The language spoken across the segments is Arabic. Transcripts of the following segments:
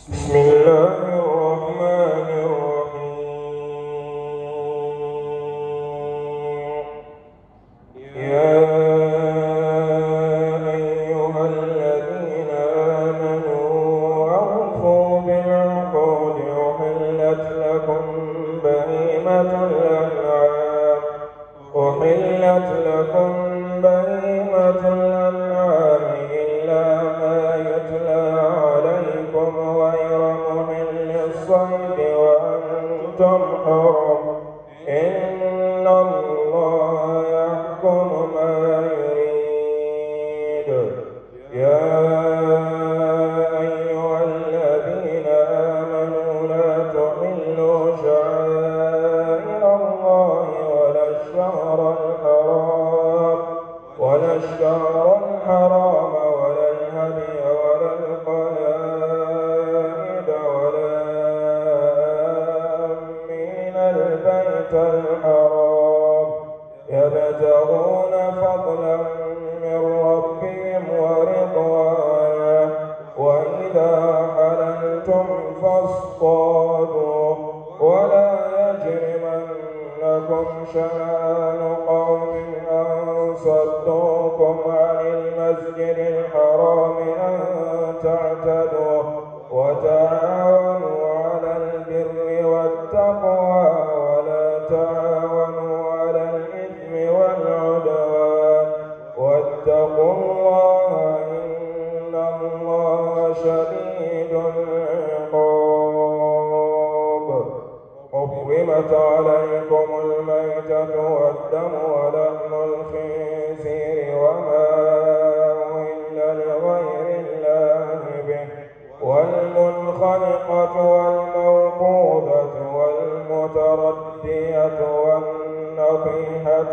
بسم الله الرحمن الرحيم. يا أيها الذين آمنوا أوفوا بالعقود أحلت لكم بهيمة الأنعام إلا ما يتلى عليكم غير محل الصيد وأنتم حرم إن الله يحكم ما يريد. يا أيها الذين آمنوا لا تحلوا شعائر الله ولا الشهر الحرام ولا الهدي ولا القلائد ولا آمين البيت الحرام يبتغون فضلا من ربهم ورضوانا وإذا حللتم فاصطادوا ولا يجرمنكم شنآن قوم أن صدوكم عن المسجد الحرام أن تعتدوا وتعاونوا على البر والتقوى ولا تعاونوا على الإثم والعدوان واتقوا الله إن الله شديد العقاب. حرمت عليكم الميتة والدم ولحم الخنزير وما أهل لغير الله به والمنخنقة والموقوذة والمتردية والنطيحة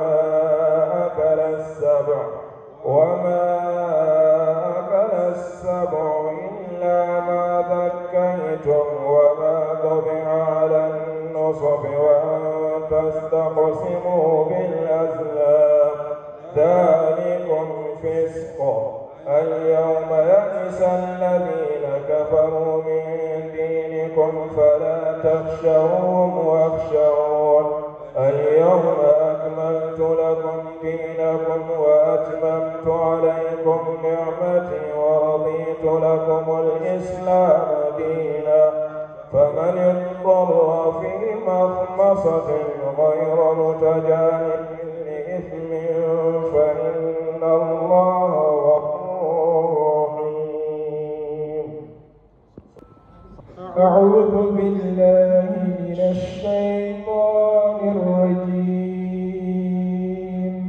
وما أكل السبع إلا ما ذكيتم وما ذبح على النصب وأن تستقسموا بالأزلام ذلكم فسق. اليوم يئس الذين كفروا من دينكم فلا تخشوهم واخشون. اليوم أكملت لكم دينكم وأتممت عليكم نعمتي ورضيت لكم الإسلام دينا. فمن اضطر في مخمصة غير متجانف لإثم فإن الله غفور رحيم. أعوذ بالله من الشيطان الرجيم.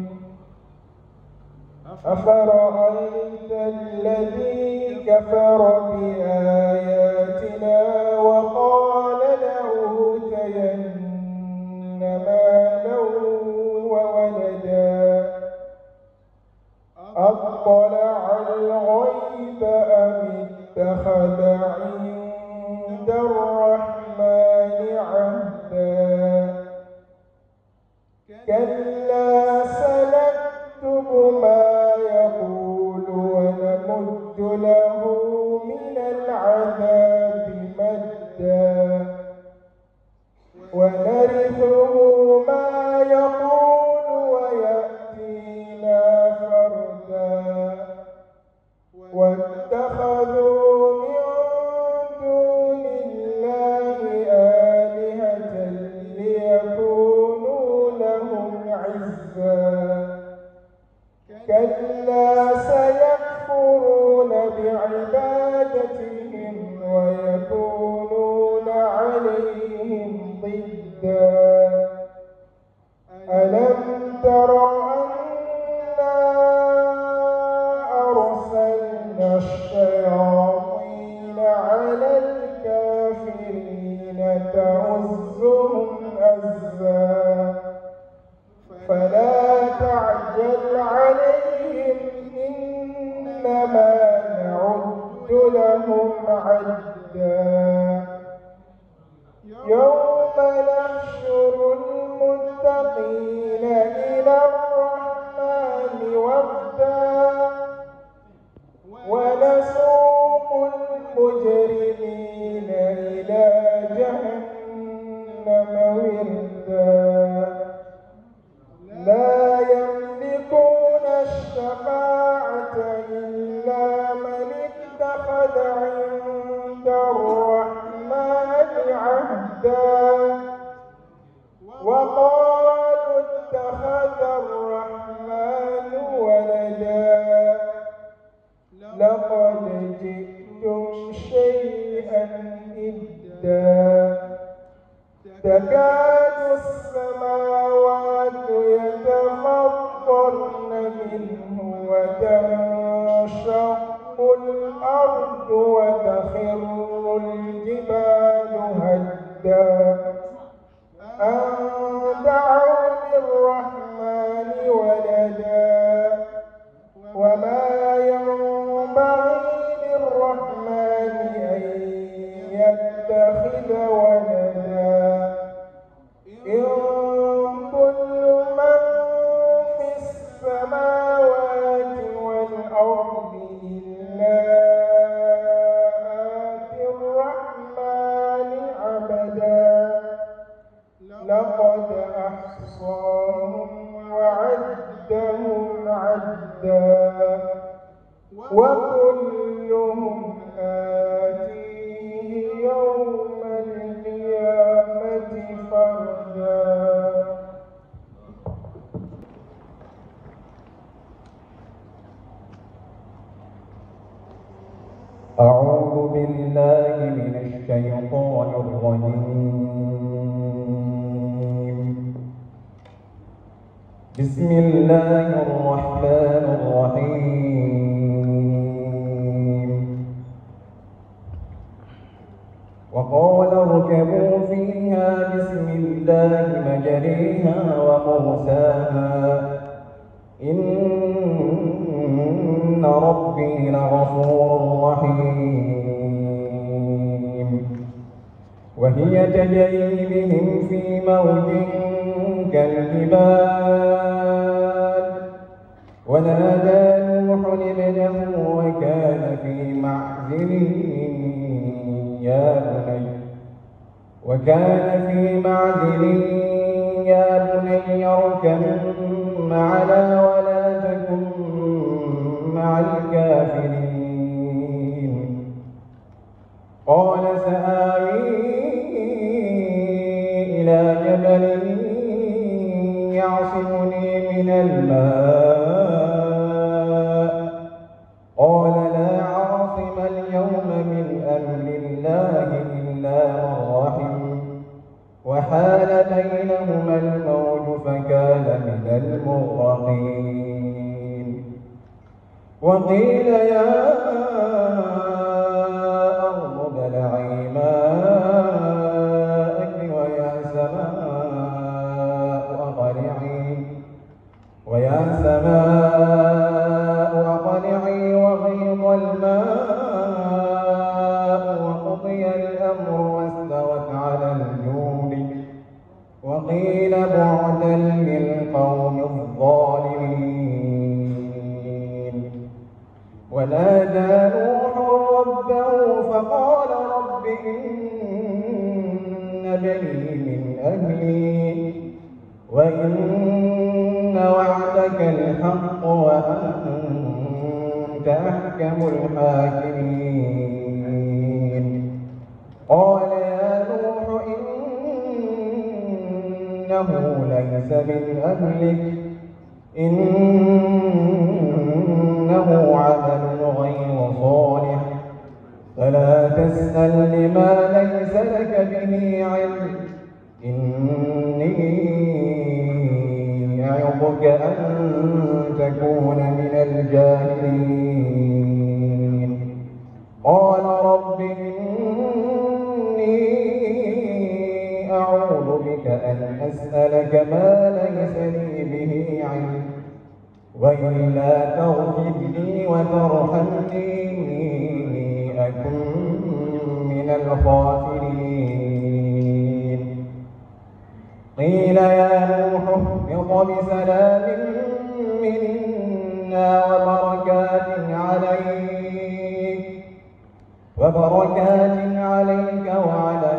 أفرأيت الذي كفر بآياتنا وقال لأوتين مالا وولدا أطلع الغيب أم اتخذ عند الرحمن عهدا كلا سنكتب ما يقول ونمد له من العذاب مدا ونرثه ما يقول ويأتينا فردا واتخذوا من دون الله آلهة ليكونوا لهم عزا كلا سيكفرون بعبادتهم ويكونون عليهم ضدا. ألم تر أنا أرسلنا الشياطين على الكافرين تؤزهم أزا فلا تعجل عليهم إنما نعد لهم عدا. يوم نحشر المتقين إلى الرحمن وفدا ونسوق المجرمين اتخذ عند الرحمن عهدا وقالوا اتخذ الرحمن ولدا لقد جئتم شيئا إدا تكاد السماوات يتفطرن منه وتنشق الأرض وتخر الجبال هدا أن دعوا للرحمن ولدا وما ينبغي للرحمن أن يتخذ ولدا إن كل من في السماوات والأرض إلا آتي الرحمن عبدا لقد أحصاهم وعدهم عدا وكلهم آتيه يوم القيامة فردا. أعوذ بالله من الشيطان الرجيم. بسم الله الرحمن الرحيم. وقال اركبوا فيها بسم الله مجريها ومرساها إن ربي لغفور رحيم. وهي تجري بهم في موج كالجبال ونادى نوح ابنه وكان في معزل يا بني اركب معنا ولا تكن مع الكافرين. قال سآوي إلى جبل يعصمني من الماء قال لا عاصم اليوم من أمر الله إلا من رحم وحال بينهما الموج فكان من المغرقين. وقيل يا أرض ابلعي ماءك ويا سماء أقلعي وغيض الماء وقضي الأمر واستوت على الجود وقيل بعدا للقوم الظالمين. ونادى نوح ربه فقال رب إن بني من أهلي وإن وعدك الحق وأنت أحكم الحاكمين. قال يا نوح إنه ليس من أهلك إنه عمل غير صالح فلا تسأل لما ليس لك به علم إني أعظك أن تكون من الجاهلين. قال رب إني أعوذ بك أن أسألك ما ليس لي به علم وإلا تغفر لي وترحمني أكن من الخاسرين. قيل يا نوح اهبط بسلام منا وبركات عليك وعلى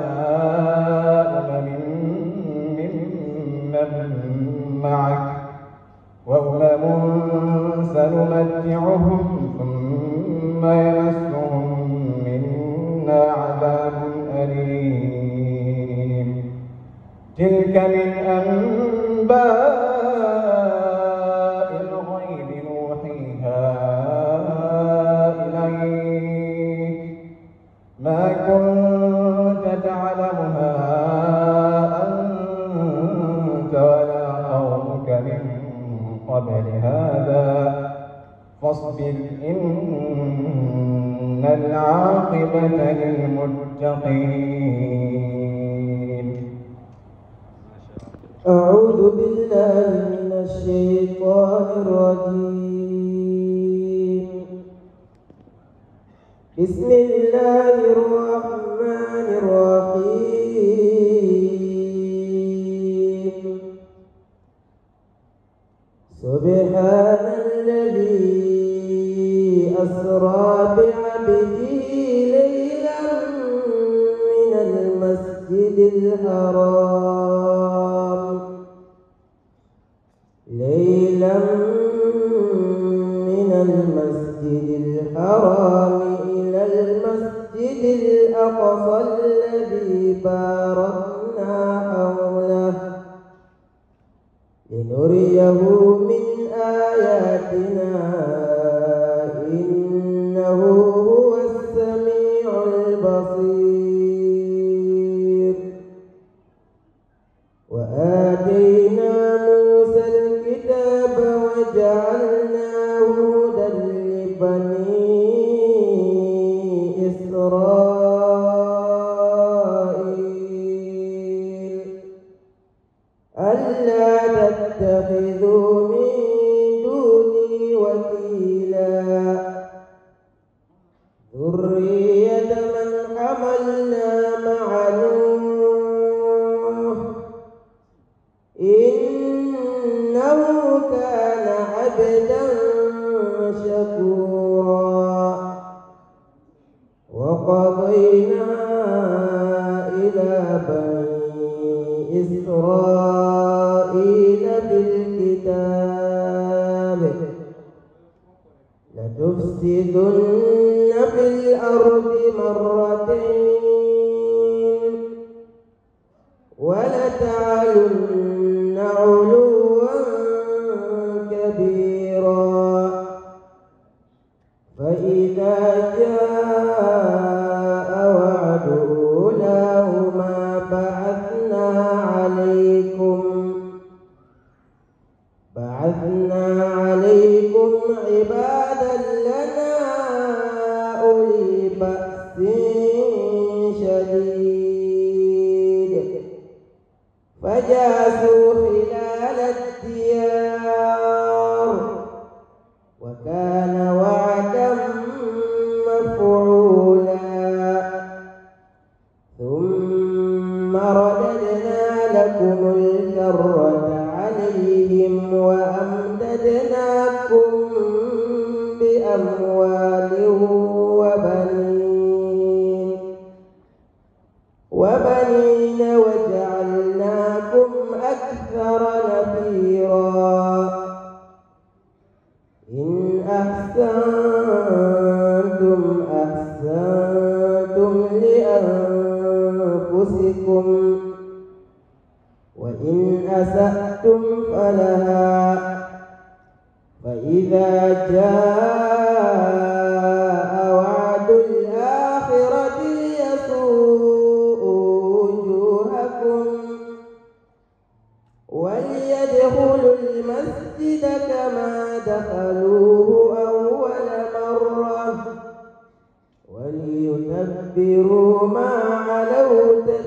ممن معك وأمم سنمتعهم ثم يمسهم ما كنت تعلمها أنت ولا قومك من قبل هذا فاصبر إن العاقبة للمتقين. أعوذ بالله من الشيطان الرجيم. بسم الله الرحمن الرحيم. سبحان الذي أسرى بعبده ليلا من المسجد الحرام إلى المسجد الأقصى الذي باركنا حوله لنريه من آياتنا إنه هو السميع البصير. وآتينا موسى الكتاب وجعلناه هدى لبني إسرائيل ألا تتخذوا من دوني وكيلا ذرية من حملنا مع نوح إنه كان عبدا شكورا. وقضينا إلى بني إسرائيل بالكتاب لتفسدن في الأرض مرتين ولتعلن علوا كبيرا. فإذا جاء وعد أولاهما بعثنا عليكم عبادا لنا أولي بأس شديد فجاسوا خلال الديار وكان وعدا مفعولا. ثم رددنا لكم الكرة عليهم وأمددناكم بأموال وبنين وجعلناكم أكثر نفيرا. إن أحسنتم لأنفسكم وإن أسأتم فلها. فإذا جاء وعد الآخرة ليسوءوا وجوهكم وليدخلوا المسجد كما دخلوه أول مرة وليتبروا ما علوا